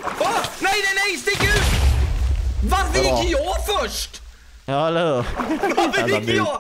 Nej, stick ut! Varför gick jag först? Ja, eller hur? Varför gick jag?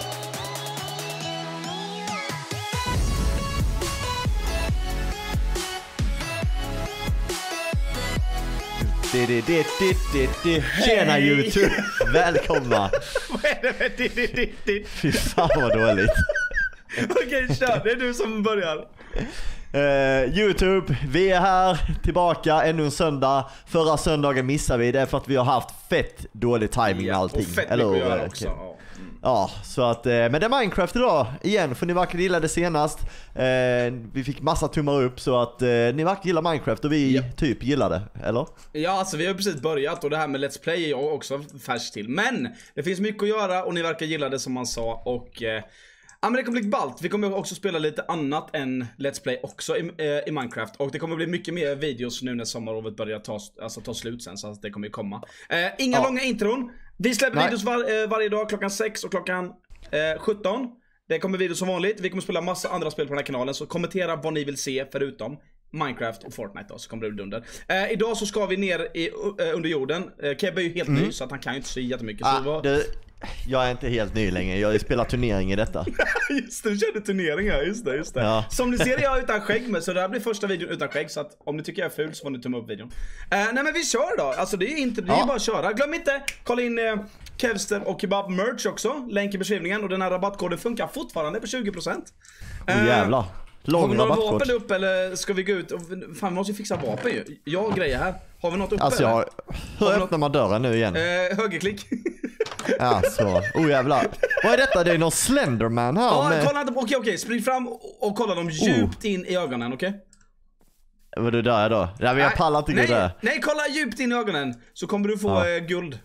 Tjena YouTube! Välkomna! Vad är det med Fy fan vad dåligt. Okej, kör. Det är du som börjar. YouTube, vi är här tillbaka ännu en söndag. Förra söndagen missade vi det för att vi har haft fett dålig timing och allting. Och fett mycket att göra också. Okay. Ja, så att, men det är Minecraft idag igen, för ni verkar gilla det senast. Vi fick massa tummar upp, så att ni verkar gilla Minecraft och vi typ gillar det, eller? Ja, alltså vi har precis börjat och det här med Let's Play är jag också färsk till. Men det finns mycket att göra och ni verkar gilla det som man sa och... Ja, men det kommer bli ballt. Vi kommer också spela lite annat än Let's Play också i Minecraft. Och det kommer bli mycket mer videos nu när sommarlovet börjar ta slut sen. Så att det kommer ju komma. Inga långa intron. Vi släpper videos varje dag klockan 6 och klockan 17. Det kommer videos som vanligt. Vi kommer spela massa andra spel på den här kanalen. Så kommentera vad ni vill se förutom Minecraft och Fortnite då, så kommer det bli under. Idag så ska vi ner under jorden. Keb är ju helt ny så att han kan ju inte se jättemycket. Jag är inte helt ny längre, jag spelar turnering i detta. Just det, du körde turnering här, just det. Ja. Som ni ser är jag utan skägg med, så det här blir första videon utan skägg. Så att om ni tycker jag är ful så får ni tumma upp videon. Nej men vi kör då, alltså det är inte, det är bara att köra. Glöm inte, kolla in Kevster och Kebab merch också, länk i beskrivningen. Och den här rabattkoden funkar fortfarande på 20%. Jävlar. Har vi några vapen upp eller ska vi gå ut? Fan, vi måste ju fixa vapen ju. Jag har grejer här. Har vi något uppe? Alltså hur öppnar man dörren nu igen? Högerklick. Ja, så. Jävlar. Vad är detta? Det är någon Slenderman här. Ja, kolla inte. Okej. Spring fram och kolla dem djupt in i ögonen, okej? Vad du där då? Ja, men jag pallar inte gå där. Nej, kolla djupt in i ögonen. Så kommer du få guld.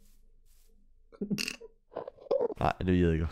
Nej, du ljuger.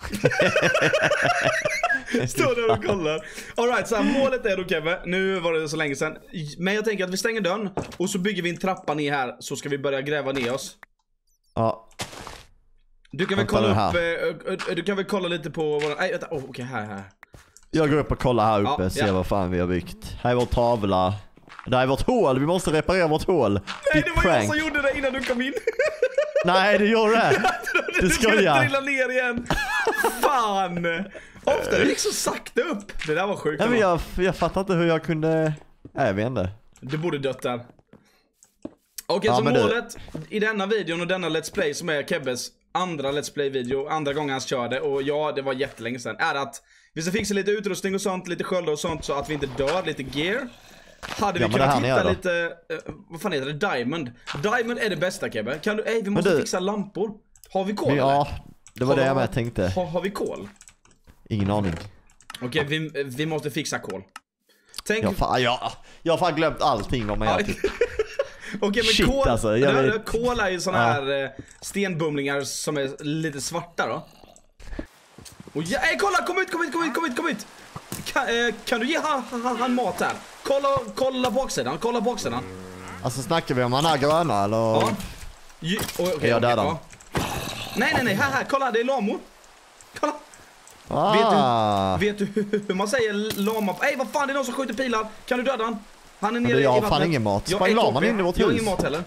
Står där och kollar. Alright, så här, målet är då Kevin. Nu var det så länge sedan. Men jag tänker att vi stänger dörren och så bygger vi en trappa ner här. Så ska vi börja gräva ner oss. Ja. Du kan väl kolla upp, du kan väl kolla lite på våran... Nej, vänta, okej, här. Jag går upp och kollar här uppe, ser vad fan vi har byggt. Här är vår tavla. Där är vårt hål, vi måste reparera vårt hål. Nej, det var jag som gjorde det innan du kom in. Nej, du gjorde det. Du skulle trilla ner igen. Fan. Ofta det gick så sakta upp. Det där var sjukt. Nej, men jag fattar inte hur jag kunde... Nej, jag vet inte. Du borde dött där. Okej, så målet i denna videon och denna Let's Play som är Kebbes andra Let's Play-video, andra gången han körde, och det var jättelänge sedan, är att vi ska fixa lite utrustning och sånt, lite sköldar och sånt så att vi inte dör, lite gear. Hade vi kunnat hitta lite, vad fan heter det? Diamond. Diamond är det bästa, Kebbe. Vi måste fixa lampor. Har vi kol? Ja, det var det jag tänkte. Har vi kol? Ingen aning. Okej, vi måste fixa kol. Tänk... Jag har fan glömt allting om mig. Okej, men shit, kol, alltså, kol är ju såna här stenbumlingar som är lite svarta då. Och kolla, kom ut. Kan du ge han mat här? Kolla baksidan. Alltså snackar vi om han är gröna eller? Ja. Är jag där då? Nej, här, kolla, det är lamor. Kolla. Vet du hur man säger lama? Vad fan, det är någon som skjuter pilar. Kan du döda han? Han är nere i vattnet. Jag har fan ingen mat. Sprang laman in i vårt hus. Jag har ingen mat heller.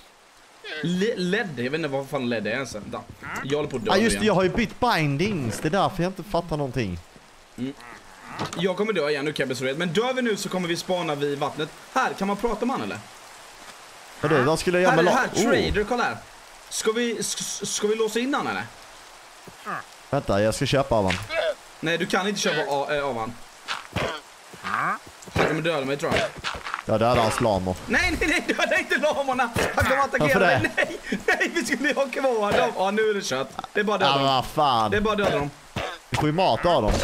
LED, jag vet inte vad fan LED är ens. Jag håller på att dö. Just det, jag har ju bytt bindings. Det är därför jag inte fattar någonting. Jag kommer dö igen nu, Kebbe, så rädd. Men dör vi nu så kommer vi spana vid vattnet. Här, kan man prata med han eller? Vad skulle jag göra med här, trader, kolla här. Ska vi låsa in han eller? Vänta, jag ska köpa av han. Nej, du kan inte köpa av han. Han kommer döda mig, tror jag. Ja, döda hans lamor. Nej, döda inte lamorna. Han kommer attackera mig. Nej, vi skulle ha kvar dem. Ja, nu är det kört. Det är bara döda dem. Vad fan. Det är bara döda dem. Vi får ju mat av dem.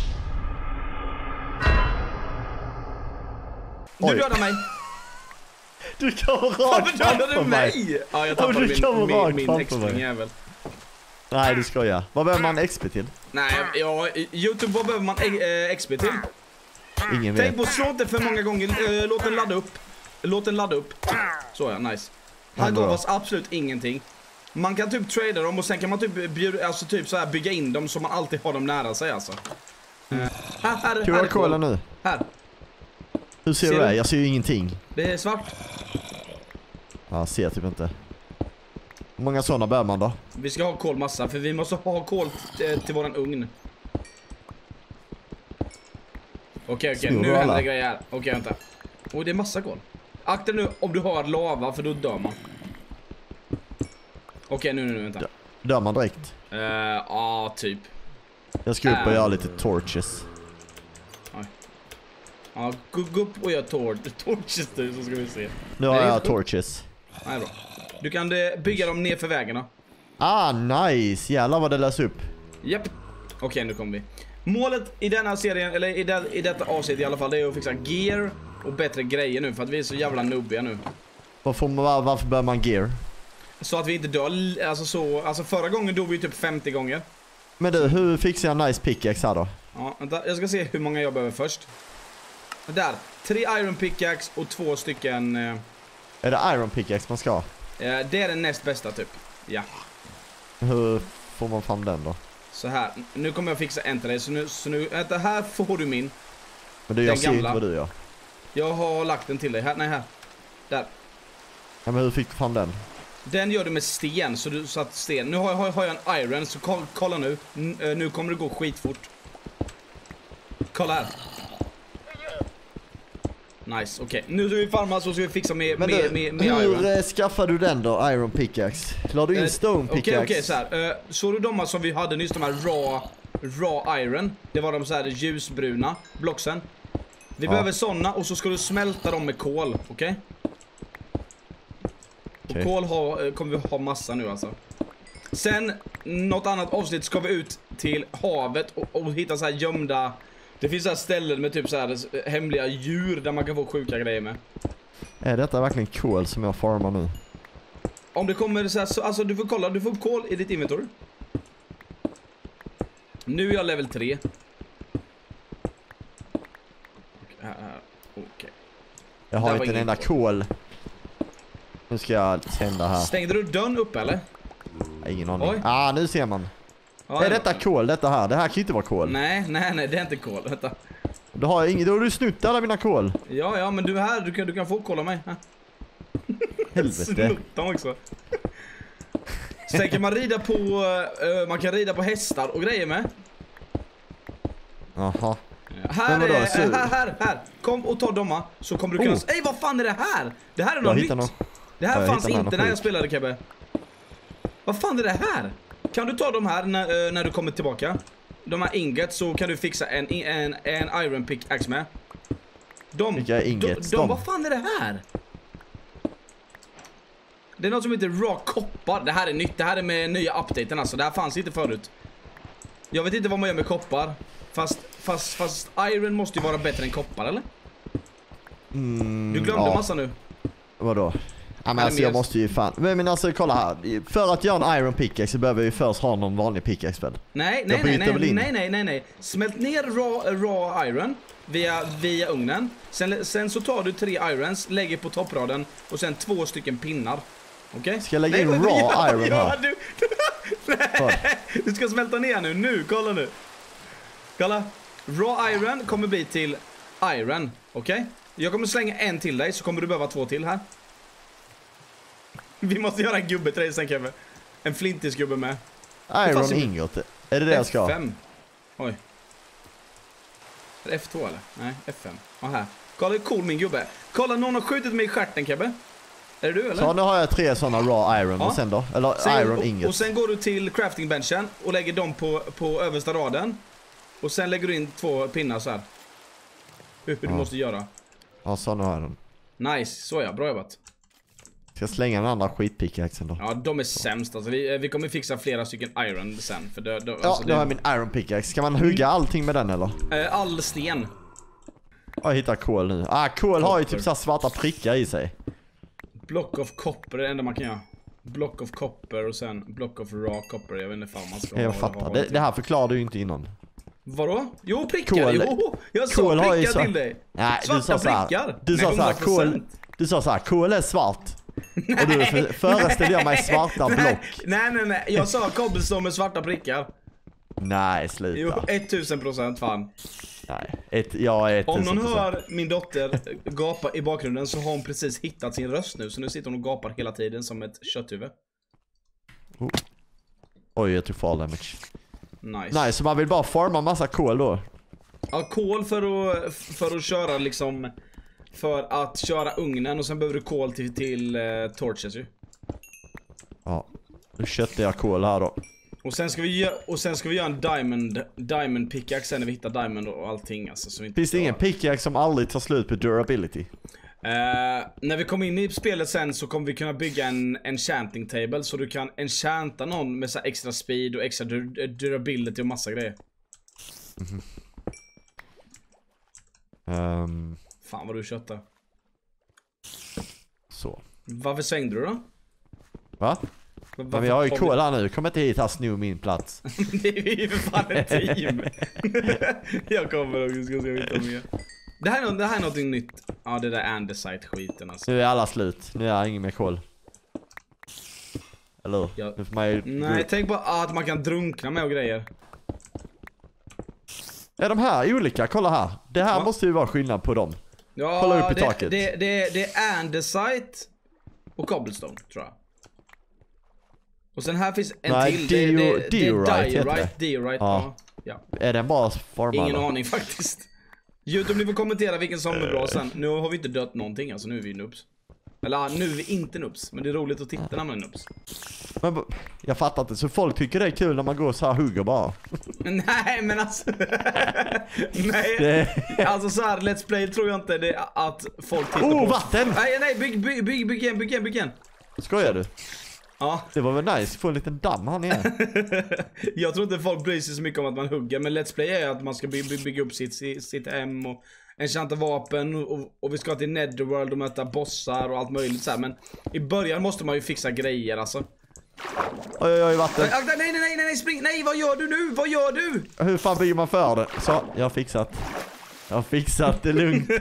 Du dödar mig. Du kommer rakt framför mig. Ja, jag tappade min X-spring-jävel. Nej, du skojar. Vad behöver man XP till? Nej, YouTube, vad behöver man XP till? Ingen vet. Tänk på, slå inte för många gånger. Låt den ladda upp. Så näce. Han gav oss absolut ingenting. Man kan typ trada dem och sen kan man typ så här bygga in dem så man alltid har dem nära sig alltså. Här QR-koden nu. Här. Hur ser du det? Jag ser ju ingenting. Det är svart. Ja, ser typ inte. Hur många sådana bär man då? Vi ska ha kolmassa, för vi måste ha kol till våran ugn. Okej, nu händer det grejer här. Okej, vänta. Det är massa kol. Akta nu om du har lava, för då dör man. Okej, nu, vänta. Dör man direkt? Ja, typ. Jag ska upp och göra lite torches. Ja, gå upp och gör torches nu, så ska vi se. Nu har jag torches. Nej, bra. Du kan bygga dem ner för vägarna. Ah, nice. Jävlar vad det löser upp. Japp. Okej, nu kommer vi. Målet i denna serien, eller i detta avsnitt i alla fall, det är att fixa gear och bättre grejer nu, för att vi är så jävla noobiga nu. Varför bör man gear? Så att vi inte dör, alltså förra gången dog vi typ 50 gånger. Men du, hur fixar jag en nice pickaxe här då? Ja, vänta, jag ska se hur många jag behöver först. Där, 3 iron pickaxe och 2 stycken... Är det iron pickaxe man ska ha? Det är den näst bästa typ. Ja. Hur får man fram den då? Så här, nu kommer jag fixa en till dig. Så nu, vänta, här får du min. Men du, jag ser inte vad du gör. Jag har lagt den till dig. Här, nej, här. Där. Ja, men hur fick du fram den? Den gör du med sten, så du satt sten. Nu har jag en iron, så kolla nu. Nu kommer det gå skitfort. Kolla här. Nice, okej. Nu ska vi farma, så ska vi fixa med iron. Hur skaffar du den då, iron pickaxe? La du in stone pickaxe? Okej, så här. Såg du de som vi hade nyss, de här raw iron? Det var de så här ljusbruna blocksen. Vi behöver såna, och så ska du smälta dem med kol, okej? Och kol kommer vi ha massa nu alltså. Sen, något annat avsnitt, ska vi ut till havet och hitta så här gömda... Det finns så här ställen med typ så här hemliga djur där man kan få sjuka grejer med. Är detta verkligen kol som jag farmar nu? Om det kommer så här, alltså du får kolla, du får kol i ditt inventory. Nu är jag level 3. Okej. Jag har inte en enda kol. Nu ska jag tända här. Stängde du dörren upp eller? Ingen aning. Nu ser man. Ja, är detta kol, detta här? Det här kan ju inte vara kol. Nej, det är inte kol. Vänta. Då har du snutt alla mina kol. Ja, men du är här, du kan få kol av mig. Helvete. Snutt dem också. Sen kan man rida på hästar och grejer med. Jaha. Här. Kom och ta dem, så kommer du kunna... Ej, vad fan är det här? Det här är något nytt. Det här fanns inte när jag spelade, Kebbe. Vad fan är det här? Kan du ta de här när du kommer tillbaka? De här ingots, så kan du fixa en iron pickaxe med. Vilka ingots? Vad fan är det här? Det är något som heter raw koppar. Det här är nytt, det här är med nya updaten alltså. Det här fanns inte förut. Jag vet inte vad man gör med koppar. Fast iron måste ju vara bättre än koppar, eller? Du glömde massa nu. Vadå? Ja, men alltså jag måste ju fan... Men alltså kolla här. För att göra en iron pickaxe så behöver vi först ha någon vanlig pickaxe väl? Nej. Smält ner raw iron via ugnen. Sen så tar du 3 irons, lägger på toppraden och sen 2 stycken pinnar. Okej? Ska jag lägga in raw iron här? Du ska smälta ner nu, kolla nu. Kolla. Raw iron kommer bli till iron, okej? Jag kommer slänga en till dig, så kommer du behöva 2 till här. Vi måste göra en gubbe till dig sen, Kevin. En flintisgubbe med. Iron ingot. Är det jag ska? F5. Oj. Är det F2 eller? Nej, F5. Här. Kolla hur cool min gubbe. Kolla, någon har skjutit mig i stjärten, Kebbe. Är det du eller? Så nu har jag 3 sådana raw iron. Och sen då? Eller iron ingot. Och sen går du till craftingbenchen och lägger dem på översta raden. Och sen lägger du in 2 pinnar så här. Hur du måste göra. Ja, så nu har jag den. Nice, så ja, bra jobbat. Ska jag slänga den andra skitpickaxen då? Ja, de är sämst alltså. Vi kommer fixa flera stycken iron sen för då har jag min iron pickaxe. Ska man hugga allting med den eller? All sten. Jag hittar kol nu. Kol har ju typ så svarta prickar i sig. Block of copper är det enda man kan göra. Block of copper och sen block of raw copper. Jag vet inte fan man ska jag fattar. Det här förklarar du ju inte innan. Vadå? Jo, prickar. Jo, jag sa prickar till dig. Nej, svarta prickar. Du sa så här, kol är svart. Och du föreställer jag mig svarta block. Nej. Jag sa cobblestone med svarta prickar. Nej, sluta. Jo, 1000% fan. Nej, jag är 1000%. Om någon hör min dotter gapa i bakgrunden så har hon precis hittat sin röst nu. Så nu sitter hon och gapar hela tiden som ett kötthuvud. Oj, jag tog fall damage. Nice. Så man vill bara farma massa kol då? Ja, kol för att köra liksom... För att köra ugnen och sen behöver du kol till torches ju. Ja, nu köttar jag kol här då. Och sen ska vi göra en diamond pickaxe när vi hittar diamond och allting alltså, så vi inte finns det ingen pickaxe som aldrig tar slut på durability? När vi kommer in i spelet sen så kommer vi kunna bygga en enchanting table så du kan enchanta någon med så extra speed och extra durability och massa grejer. Fan vad du köttar. Så. Varför svängde du då? Va? Men vi har ju kol här nu, kom inte hit här sno min plats. Det är ju för fan ett team. Jag kommer och ska se hitta mer. Det här är någonting nytt. Ja, det där andesite-skiten alltså. Nu är alla slut, nu är jag ingen mer kol. Eller? Ja. Nu får man ju... Nej, tänk på att man kan drunkna med och grejer. Är de här olika? Kolla här. Det här måste ju vara skillnad på dem. Ja, kolla upp i taket. Det är andesite och cobblestone, tror jag. Och sen här finns en till. Diorite. Ja. Är den bara formad? Ingen aning faktiskt. YouTube, ni får kommentera vilken som är bra sen. Nu har vi inte dött någonting, alltså nu är vi noobs. Eller nu är vi inte noobs, men det är roligt att titta när man är noobs. Men jag fattar inte, så folk tycker det är kul när man går så här hugger bara. Nej, men alltså... Nej, alltså så här, Let's Play tror jag inte det att folk tittar på. Vatten! Nej, bygg igen. Skojar du? Ja. Det var väl nice, få en liten damm här nere. Jag tror inte folk bryr sig så mycket om att man hugger, men Let's Play är att man ska bygga upp sitt hem och enchanta vapen och vi ska till Netherworld och möta bossar och allt möjligt så här. Men i början måste man ju fixa grejer alltså. Oj, vatten. Nej, spring. Nej, vad gör du nu? Vad gör du? Hur fan bygger man för det? Så, jag har fixat det lugnt.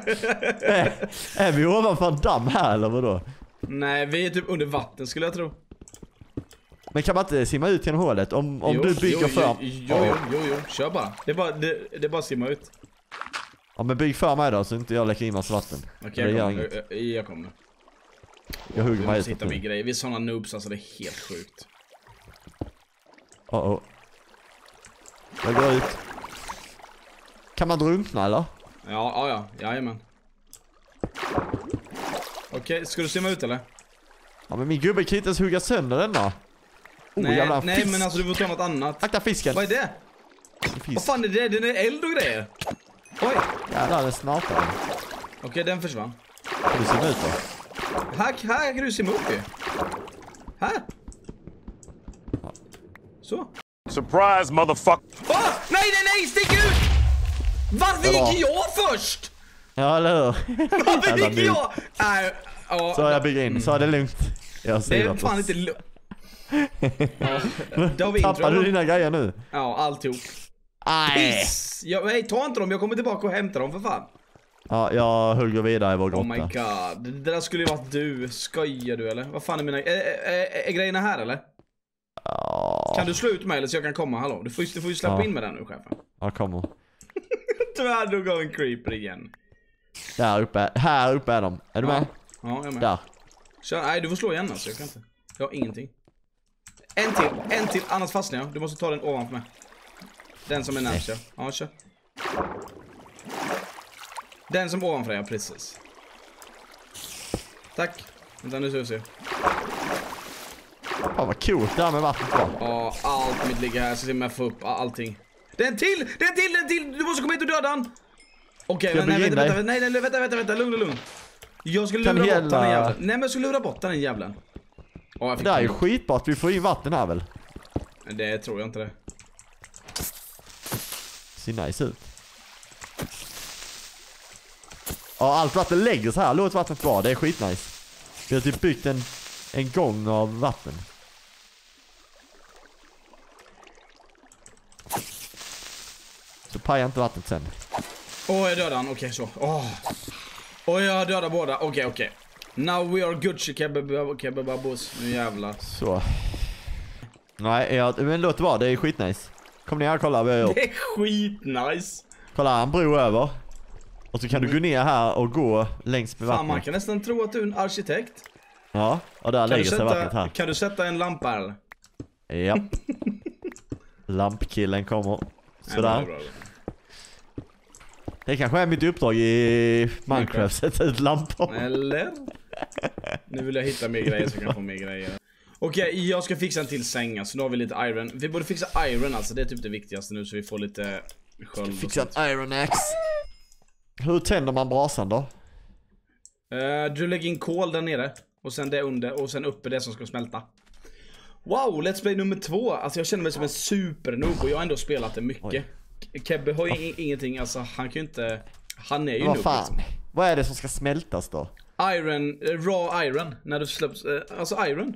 Är vi ovanför en damm här eller vadå? Nej, vi är typ under vatten skulle jag tro. Men kan man inte simma ut genom hålet? Om du bygger för... Jo, kör bara. Det är bara att simma ut. Ja, men bygg för mig då så inte jag läcker in massa vatten. Okej, jag kommer. Jag hugger mig ut. Sitta med grejer. Vi är såna noobs alltså, det är helt sjukt. Jag går ut. Kan man drunkna eller? Ja, jajamän. Okej, ska du simma ut eller? Ja, men min gubbe kan inte ens hugga sönder den då. Nej, men alltså du får ta något annat. Akta fisken. Vad är det? Vad fan är det? Den är eld och grejer. Oj. Jävlar, den snartar. Okej, den försvann. Kan du simma ut då? Här kan du simma upp ju. Här. Så. Surprise, motherfucker. Nej, stick ut! Varför gick jag först? Ja, eller hur? Varför gick jag? Så jag bygger in, så är det lugnt. Jag det är fan inte lugnt. Tappar du dina grejer nu? Ja, alltihop. Piss! Nej, ta inte dem, jag kommer tillbaka och hämtar dem för fan. Ja, jag hugger vidare i vår grotta. Oh my god, det där skulle ju varit du. Skojar du eller? Vad fan är mina... Är grejerna här eller? Ja. Kan du slå ut mig eller så jag kan komma? Hallå, du får ju släppa in med den nu, chefen. Ja, kommer. Tyvärr, du gav en creeper igen. Här uppe är de. Är du med? Ja, jag är med. Där. Kör, nej, du får slå igen alltså, jag kan inte. Jag har ingenting. En till, annars fastnar jag. Du måste ta den ovanför mig. Den som är närmast, ja, kör. Den som ovanför dig, precis. Tack. Vänta, nu ska vi se. Fan vad coolt det här med vattnet var. Ja, allt mitt ligger här, så ser man få upp allting. Den till! Du måste komma hit och döda han. Okej, men vänta, lugn. Jag ska lura bort den jävlen. Nej, men jag ska lura bort den jävlen. Det är ju skitbra att vi får in vatten här väl? Det tror jag inte det. Ser nice ut. Ja, allt vatten lägger så här. Låt vattnet vara, det är skitnice. Vi har typ byggt en gång av vatten. Så pajar inte vattnet sen. Jag dödade han, okej så. Jag dödade båda, okej. Now we are good, kebababos. Nu jävlar. Så. Nej, men låt det vara, det är skitnice. Kom ner och kolla vad jag har gjort. Det är skitnice. Kolla här, en bro över. Och så kan du gå ner här och gå längs med vattnet. Man kan nästan tro att du är en arkitekt. Ja, och där lägger sig vattnet här. Kan du sätta en lampa eller? Ja. Lampkillen kommer. Sådär. Bra. Det kanske är mitt uppdrag i Minecraft, sätta ut lampor. Eller? Nu vill jag hitta mer grejer så jag kan få mer grejer. Okej, jag ska fixa en till säng, så nu har vi lite iron. Vi borde fixa iron alltså, det är typ det viktigaste nu så vi får lite sköld. Fixa en iron axe. Hur tänder man brasan då? Du lägger in kol där nere. Och sen det under, och sen uppe det som ska smälta. Wow, Let's Play nummer 2. Alltså jag känner mig som en supernoob och jag har ändå spelat det mycket. Kebbe har ju ingenting, alltså han kan ju inte. Han är ju vad noob fan? liksom. Vad är det som ska smältas då? Iron, raw iron. När du släpps, alltså iron.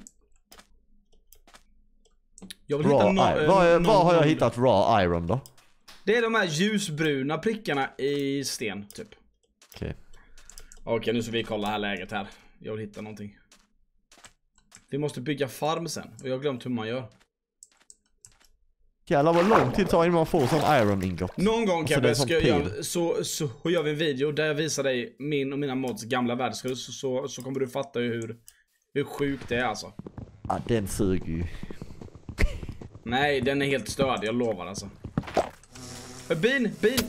Jag vill hitta vad har jag hittat raw iron då? Det är de här ljusbruna prickarna i sten typ. Okej, nu ska vi kolla här läget här. Jag vill hitta någonting. Vi måste bygga farm sen. Och jag har glömt hur man gör. Jävlar vad lång tid tar innan man får sån iron ingot. Någon gång alltså, Kebbe, ska jag så gör vi en video där jag visar dig min och mina mods gamla värld. Så kommer du fatta hur sjukt det är alltså. Ja, den suger ju. Nej, den är helt störd, jag lovar alltså. Bin!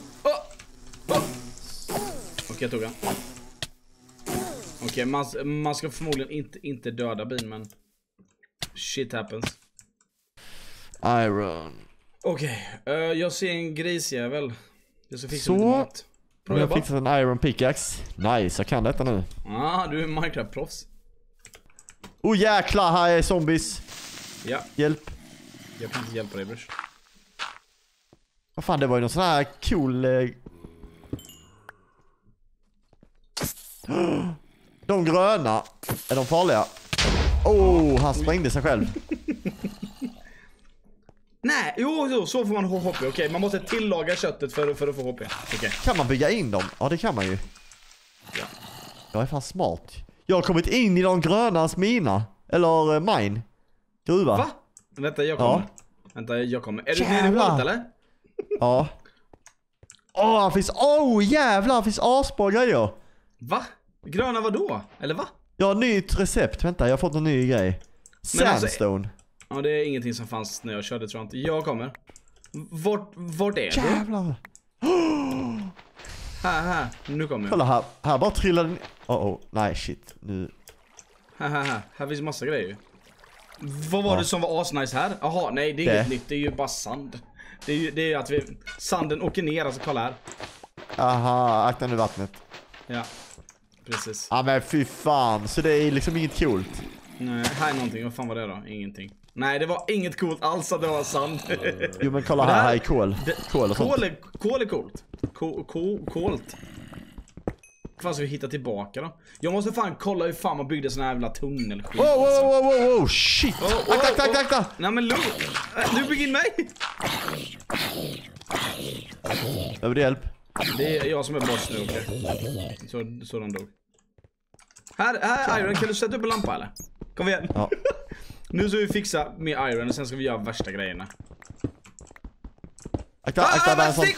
Okej, jag tog den. Okej, man ska förmodligen inte döda bin, men shit happens. Iron. Okej, jag ser en grisjävel. Jag ska fixa så lite mat. jag har fixat en iron pickaxe. Nice, jag kan detta nu. Du är Minecraft-proffs. Oh jäklar, här är zombies. Ja. Hjälp. Jag kan inte hjälpa dig, brors. Vad fan, det var ju någon sån här cool... De gröna, är de farliga? Han sprängde sig själv. Nej, jo, så får man HP. Okej, man måste tillaga köttet för att få HP. Okay. Kan man bygga in dem? Ja, det kan man ju. Ja. Jag är fan smart. Jag har kommit in i de grönas mina. Eller mine. Gruva. Va? Vänta, jag kommer. Ja. Vänta, jag kommer. Är du nere i hålet eller? Ja. Han finns... jävlar, han finns asbra grejer. Va? Gröna vadå? Eller va? Jag har nytt recept. Vänta, jag har fått en ny grej. Sandstone. Ja, det är ingenting som fanns när jag körde, tror jag inte. Jag kommer. Vart är du? Jävlar. Här. Nu kommer jag. Kolla här bara trillade den. Nej shit. Nu. Här finns massa grejer. Vad var det som var asnice här? Jaha, nej, det är inget nytt. Det är ju bara sand. Det är ju att sanden åker ner, alltså kolla här. Aha, akta nu vattnet. Ja, precis. Ja men fy fan, så det är liksom inget coolt. Nej, här är någonting. Vad fan var det då? Ingenting. Nej, det var inget coolt alls att det var sand. Jo men kolla här är kol. Kol och sånt. Kol är coolt. Kolt. Vad ska vi hitta tillbaka då? Jag måste fan kolla hur fan man byggde sån här jävla tunnelskit. Wow, shit. Akta. Nej men du bygger in mig. Behöver du hjälp? Det är jag som är boss nu, okej. Så de dog. Här Iron, kan du sätta upp en lampa eller? Kom igen. Ja. Nu ska vi fixa med Iron och sen ska vi göra värsta grejerna. Akta där sånt.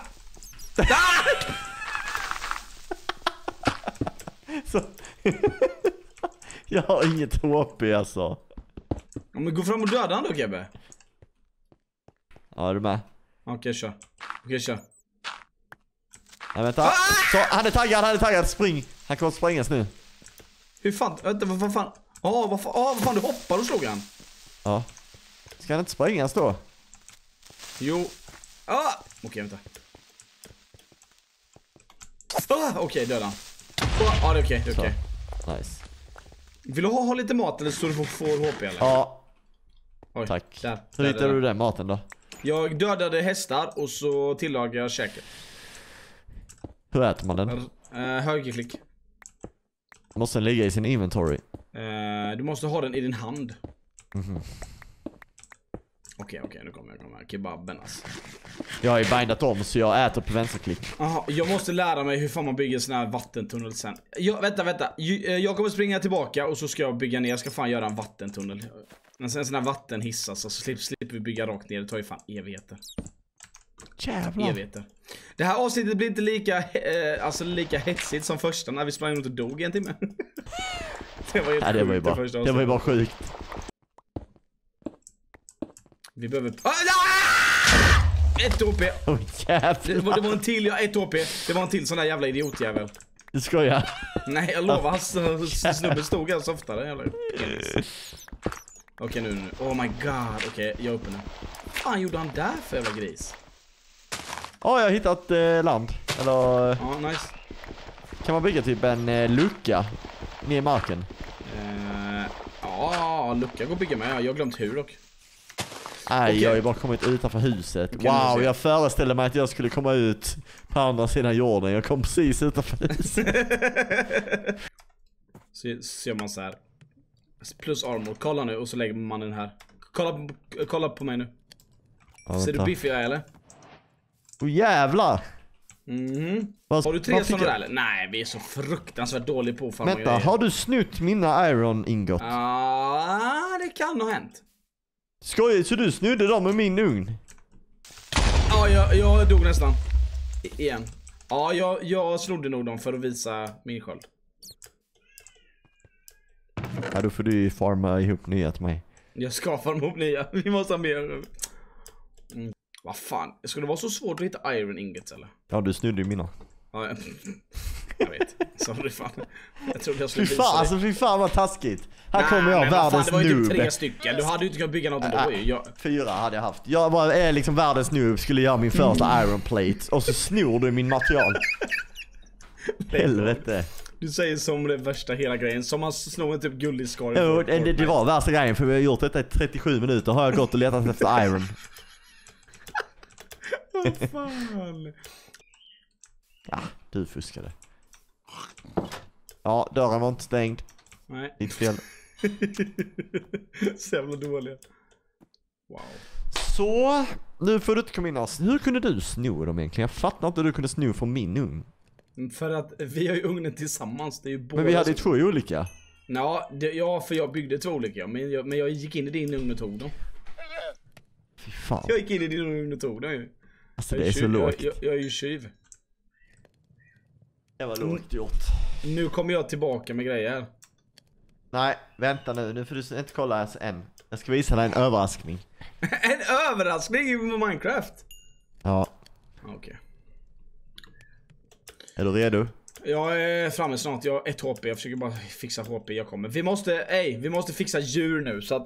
Jag har inget HP alltså. Ja, men gå fram och döda han då, Kebbe. Ja, är du med? Okej, kör. Nej, vänta. Så, han är taggad, spring. Han kommer att sprängas nu. Hur fan, vänta, vad fan? Vad fan, du hoppar och slog han. Ja. Ska han inte sprängas då? Jo. Okej, vänta. Okej, döda han. Det är okej. Nice. Vill du ha lite mat eller så du får HP eller? Ja. Oj, tack. Där, hur hittar du den maten då? Jag dödade hästar och så tillagade jag käket. Hur äter man den? Högerklick. Måste den ligga i sin inventory? Du måste ha den i din hand. Okej, nu kommer jag. Kebaben alltså. Jag har ju bindat om så jag äter på vänsterklick. Aha, jag måste lära mig hur fan man bygger sån här vattentunnel sen. Vänta. Jag kommer springa tillbaka och så ska jag bygga ner. Jag ska fan göra en vattentunnel. En sån här vattenhiss alltså, så slipper vi bygga rakt ner. Det tar ju fan evigheter. Jävlar. Evigheter. Det här avsnittet blir inte lika hetsigt som första när vi sprang runt och dog en timme. Det var helt det var ju bara sjukt. Vi behöver... Ett HP. Det var en till, 1 HP. Det var en till sån där jävla idiotjävel. Du skojar. Nej, jag lovar, snubben stod här oftare. Eller? Okej, nu. Oh my god. Okej, jag är uppe nu. Fan gjorde han där för jävla gris? Ja, jag har hittat land. Eller... Ja, nice. Kan man bygga typ en lucka ner i marken? Ja, lucka går att bygga med. Jag har glömt hur dock. Nej, okay. Jag har ju bara kommit utanför huset. Wow, jag föreställde mig att jag skulle komma ut på andra sidan jorden. Jag kom precis utanför huset. Så ser man så här. Plus armor. Kolla nu och så lägger man den här. Kolla på mig nu. Ja, ser du biffig eller? Jävlar. Har du 3 sådana där eller? Nej, vi är så fruktansvärt dåliga på farma. Vänta, har du snutt mina iron ingot? Ja, det kan ha hänt. Skoj, så du snudde dem med min ugn? Ja, jag dog nästan. Igen. Ja, jag snodde nog dem för att visa min sköld. Ja, då får du farma ihop nya till mig. Jag ska farma ihop nya. Vi måste ha mer. Vad fan, skulle det vara så svårt att hitta iron ingots eller? Ja, du snudde ju mina. Ja, jag vet. Sorry fan. Jag trodde jag skulle visa alltså fy fan vad taskigt. Här kommer jag, världens noob. Det var ju typ 3 stycken. Du hade ju inte kunnat bygga något ändå ju. 4 hade jag haft. Jag är liksom världens noob, skulle göra min första iron plate. Och så snor du min material. Helvete. Du säger som det värsta hela grejen. Som man slår en typ gullig skar. Det var värsta grejen, för vi har gjort detta i 37 minuter. Har jag gått och letat efter iron. Vad fan. Ja, du fuskade. Ja, dörren var inte stängd. Nej. Ditt fel. Så jävla dåliga. Wow. Så, nu får du inte komma in oss. Hur kunde du sno dem egentligen? Jag fattar inte hur du kunde sno från min ugn. För att vi har ju ugnen tillsammans. Det är ju men vi hade ju 2 olika. Ja, för jag byggde 2 olika. Men jag gick in i din ugn och tog dem. Fy fan. Jag gick in i din ugn och tog dem ju. Alltså det är så lågt. Jag är ju tjuv. Det var lågt gjort. Nu kommer jag tillbaka med grejer. Nej, vänta nu får du inte kolla ens än. Jag ska visa dig en överraskning. En överraskning i Minecraft? Ja. Okej. Är du redo? Jag är framme snart, jag har 1 HP. Jag försöker bara fixa HP, jag kommer. Vi måste fixa djur nu så att...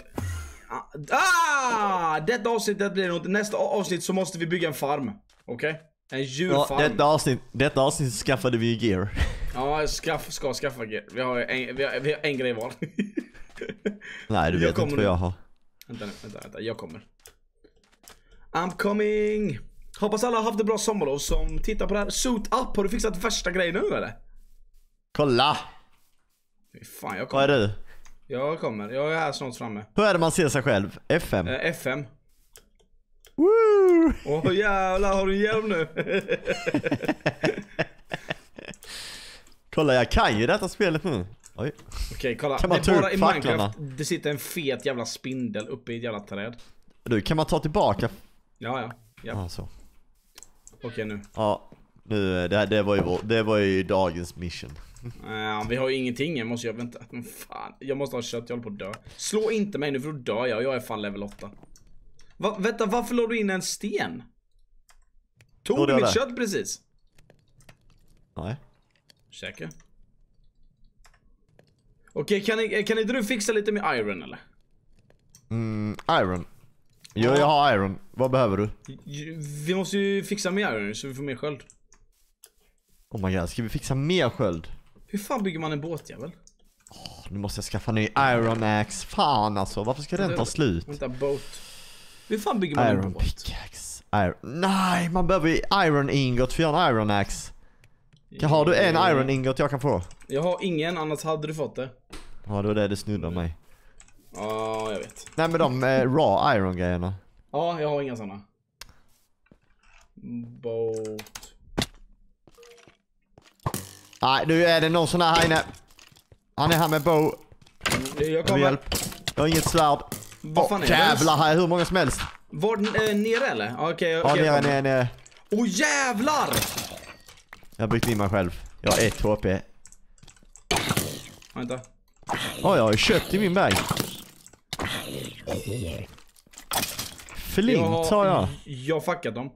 Detta avsnittet blir nog... Nästa avsnitt så måste vi bygga en farm. Okej? En djurfarm. Ja, detta avsnitt skaffade vi gear. Ja, ska skaffa gear. Vi har en grej var. Nej, du vet inte vad jag har. Vänta, jag kommer. I'm coming. Hoppas alla har haft ett bra sommarlov som tittar på det här. Suit up, har du fixat värsta grejen nu eller? Kolla! Fan, jag kommer. Vad är du? Jag kommer, jag är här snart framme. Hur är det man ser sig själv? FM? FM. Woo! Åh jävlar, har du hjälm nu? Kolla, jag kan ju detta spelet nu. Oj. Okej, kolla. Kan man det är bara i facklarna? Minecraft. Det sitter en fet jävla spindel uppe i ett jävla träd. Du, kan man ta tillbaka? Ja. Så. Okej, nu. Ja, nu, det var ju dagens mission. Vi har ju ingenting, jag måste vänta. Fan, jag måste ha kött, jag håller på att dö. Slå inte mig nu för då dör jag är fan level 8. Vänta, varför låg du in en sten? Tog du mitt kött precis? Nej. Säker. Okej, kan inte du fixa lite med iron eller? Iron. Jo, jag har iron. Vad behöver du? Vi måste ju fixa med iron så vi får mer sköld. Oh my god, ska vi fixa mer sköld? Hur fan bygger man en båtjävel? Nu måste jag skaffa ny Iron Axe. Fan alltså, varför ska den ta slut? Vänta, boat. Hur fan bygger man en båt? Pickaxe. Nej, man behöver Iron Ingot för att göra en Iron Axe. Har du en Iron Ingot jag kan få? Jag har ingen, annars hade du fått det. Ja, det var det snuddar mig. Ja, jag vet. Nej, men de raw Iron grejerna. Ja, jag har inga sådana. Boat. Nej, nu är det någon sån här inne. Han är här med bow. Jag kommer. Hjälp. Jag har inget svärd. Vad fan är det? Jävlar, här är hur många som helst. Var nere eller? Okej, ja, nere. Åh jävlar! Jag har byggt in mig själv. Jag har 1 HP. Vänta. Jag har ju kött i min bag. Flint har jag. Jag har fuckat dem.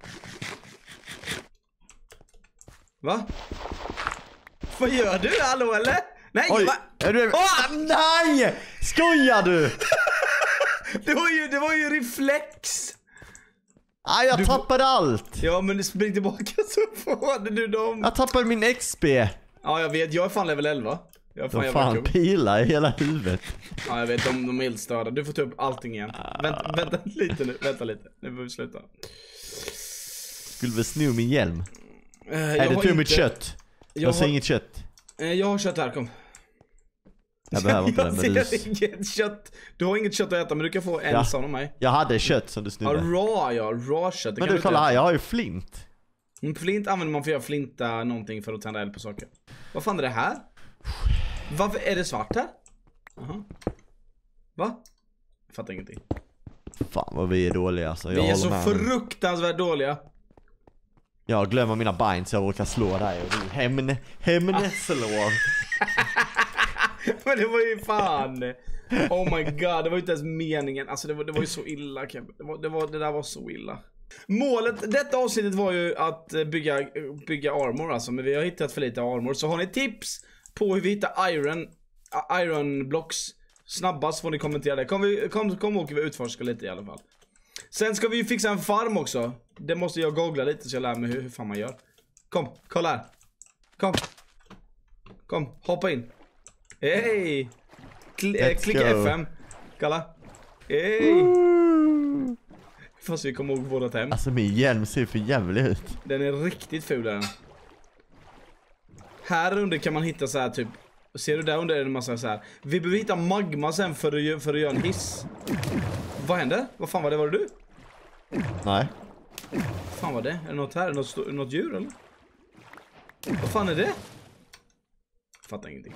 Va? Vad gör du? Hallå eller? Nej, Oj, va? är du... Nej! Skojar du? Det var ju reflex. Nej, jag tappade allt. Ja, men du spring tillbaka så får du dem. Jag tappade min XP. Ja, jag vet. Jag är fan level 11. Jag är fan, De fan pilar i hela huvudet. Ja, jag vet. De är helt störda. Du får ta upp allting igen. Vänta lite nu. Vänta lite. Nu får vi sluta. Skulle väl sno min hjälm. Är det tur mitt kött? Jag ser inget kött. Jag har kött här, kom. Jag behöver inte det, men jag ser inget kött. Du har inget kött att äta, men du kan få en sån av mig. Jag hade kött som du snodde. Raw kött. Men du, kolla här, jag har ju flint. Flint använder man för att flinta någonting för att tända eld på saker. Vad fan är det här? Varför är det svart här? Aha. Va? Jag fattar ingenting. Fan vad vi är dåliga alltså. Vi är så fruktansvärt dåliga. Jag glömmer mina binds, jag råkar slå dig och du hämneslår. Men det var ju fan. Oh my god, det var ju inte ens meningen. Alltså det var ju så illa, Kevin. Det där var så illa. Målet, detta avsnittet var ju att bygga armor alltså. Men vi har hittat för lite armor. Så har ni tips på hur vi hittar iron blocks snabbast får ni kommentera det. Kom och vi utforska lite i alla fall. Sen ska vi ju fixa en farm också. Det måste jag googla lite så jag lär mig hur fan man gör. Kom, kolla här. Kom, hoppa in. Hej! Klicka FM. Kalla. Hej! Fast vi kommer ihåg vårat hem. Alltså min hjälm ser för jävligt ut. Den är riktigt ful den. Här under kan man hitta så här typ. Ser du där under är det en massa så här. Vi behöver hitta magma sen för att göra en hiss. Vad händer? Vad fan var det? Var det du? Nej. Vad fan var det? Är det något här? Är det något djur eller? Vad fan är det? Fattar ingenting.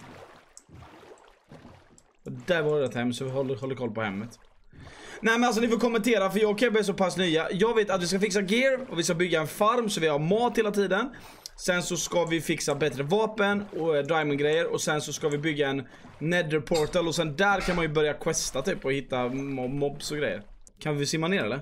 Och där var det ett hem så vi håller koll på hemmet. Nej men alltså ni får kommentera för jag och Kebbe är så pass nya. Jag vet att vi ska fixa gear och vi ska bygga en farm så vi har mat hela tiden. Sen så ska vi fixa bättre vapen och diamond-grejer. Och sen så ska vi bygga en nether portal. Och sen där kan man ju börja questa typ och hitta mobs och grejer. Kan vi simma ner eller?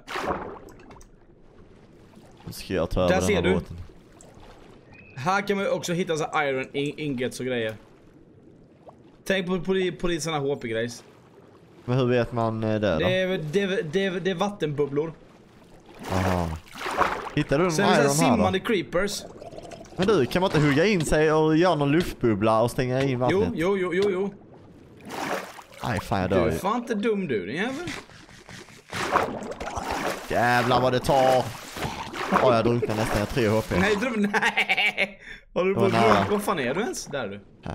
Nu ska jag ta över där ser du. båten. Här kan man ju också hitta så iron ingots och grejer. Tänk på lite såna HP-grejs. Men hur vet man det då? Det är vattenbubblor. Aha. Hittar du en sen iron här då? Sen simmande creepers. Men du, kan man inte hugga in sig och göra någon luftbubbla och stänga in vattnet? Jo. Nej, fan jag dör Du ju. är fan inte dum du, din jävel. Jävlar vad det tar. Jag drunknar nästan, jag har 3 HP. Nej. Har du vad fan är du ens? Där är du. Ja.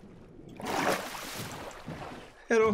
Hejdå.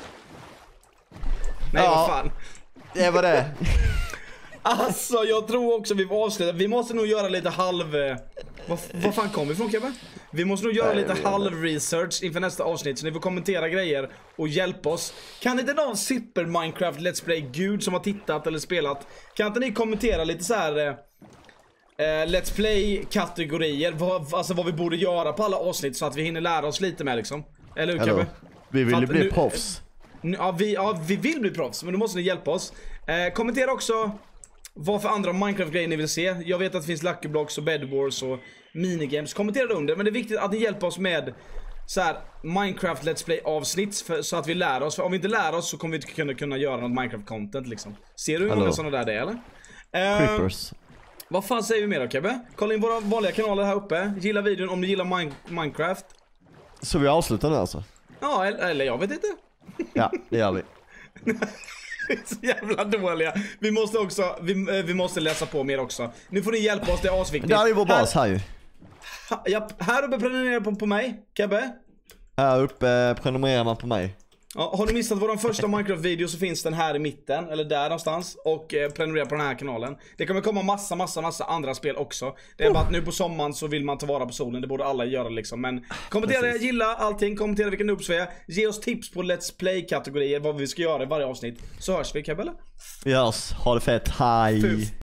Nej, vad fan. Det var det. Alltså, jag tror också vi får avsluta. Vi måste nog göra lite vad fan kom vi från, Kebbe? Vi måste nog göra lite halv-research inför nästa avsnitt. Så ni får kommentera grejer och hjälpa oss. Kan inte någon Super Minecraft Let's Play-gud som har tittat eller spelat, kan inte ni kommentera lite så här Let's Play-kategorier? Vad vi borde göra på alla avsnitt så att vi hinner lära oss lite mer liksom. Eller hur, Kebbe? Vi vill ju bli proffs. Vi vill bli proffs, men då måste ni hjälpa oss. Kommentera också vad för andra Minecraft-grejer ni vill se. Jag vet att det finns Lucky Blocks och Bed Wars och minigames. Kommentera det under, men det är viktigt att ni hjälper oss med så här Minecraft Let's Play-avsnitt så att vi lär oss. För om vi inte lär oss så kommer vi inte kunna göra något Minecraft-content liksom. Ser du hur många sådana där det är, eller? Creepers. Vad fan säger vi mer då, Kebbe? Kolla in våra vanliga kanaler här uppe. Gilla videon om ni gillar Minecraft. Så vi avslutar nu alltså? Ja, eller jag vet inte. Ja, det gör vi. Så jävla dåliga. Vi måste också vi måste läsa på mer också. Nu får ni hjälpa oss, det är asviktigt. Det är ju vår bas här ju. Ja, här uppe prenumererar på mig, Kebbe. Här uppe prenumererar man på mig. Ja, har du missat vår första Minecraft-video så finns den här i mitten, eller där någonstans. Och prenumerera på den här kanalen. Det kommer komma massa andra spel också. Det är bara att nu på sommaren så vill man ta vara på solen. Det borde alla göra liksom. Men kommentera, gilla allting, kommentera vilken noobs vi är. Ge oss tips på Let's Play-kategorier, vad vi ska göra i varje avsnitt. Så hörs vi, Kebbe, eller? Vi hörs, ha det fett, hej!